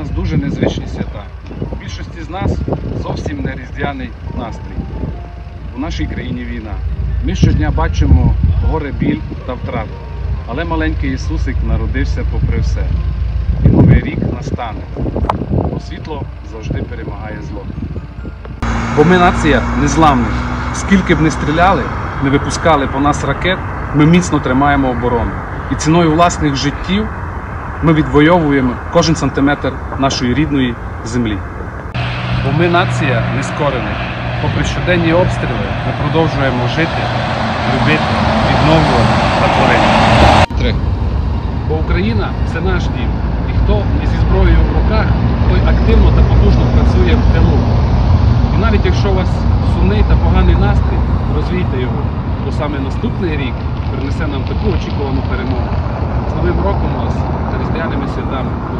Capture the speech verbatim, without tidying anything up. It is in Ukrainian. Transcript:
нас дуже незвичні свята. У більшості з нас зовсім не різдвяний настрій. У нашій країні війна. Ми щодня бачимо горе, біль та втрат. Але маленький Ісусик народився попри все. І Новий рік настане. Бо світло завжди перемагає зло. Бо ми нація незламних. Скільки б не стріляли, не випускали по нас ракет, ми міцно тримаємо оборону. І ціною власних життів ми відвоюємо кожен сантиметр нашої рідної землі. Бо ми нація нескорених. Попри щоденні обстріли, ми продовжуємо жити, любити, відновлювати та творити. Бо Україна – це наш дім. І хто не зі зброєю в руках, той активно та потужно працює в тилу. І навіть якщо у вас сумний та поганий настрій, розвійте його, бо саме наступний рік принесе нам таку очікувану перемогу. З Новим роком вас та різдвяними святами!